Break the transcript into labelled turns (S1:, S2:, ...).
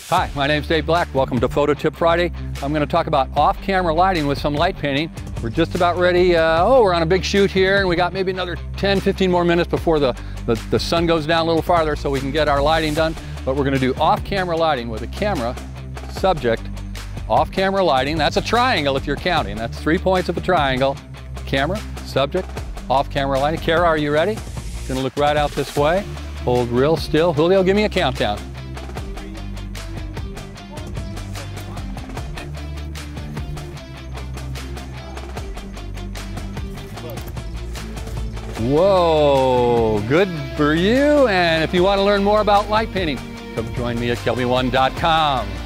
S1: Hi, my name's Dave Black. Welcome to Photo Tip Friday. I'm going to talk about off-camera lighting with some light painting. We're just about ready. We're on a big shoot here, and we got maybe another 10-15 more minutes before the sun goes down a little farther so we can get our lighting done. But we're going to do off-camera lighting with a camera, subject, off-camera lighting. That's a triangle if you're counting. That's 3 points of a triangle. Camera, subject, off-camera lighting. Kara, are you ready? Going to look right out this way. Hold real still. Julio, give me a countdown. Whoa, good for you. And if you want to learn more about light painting, come join me at KelbyOne.com.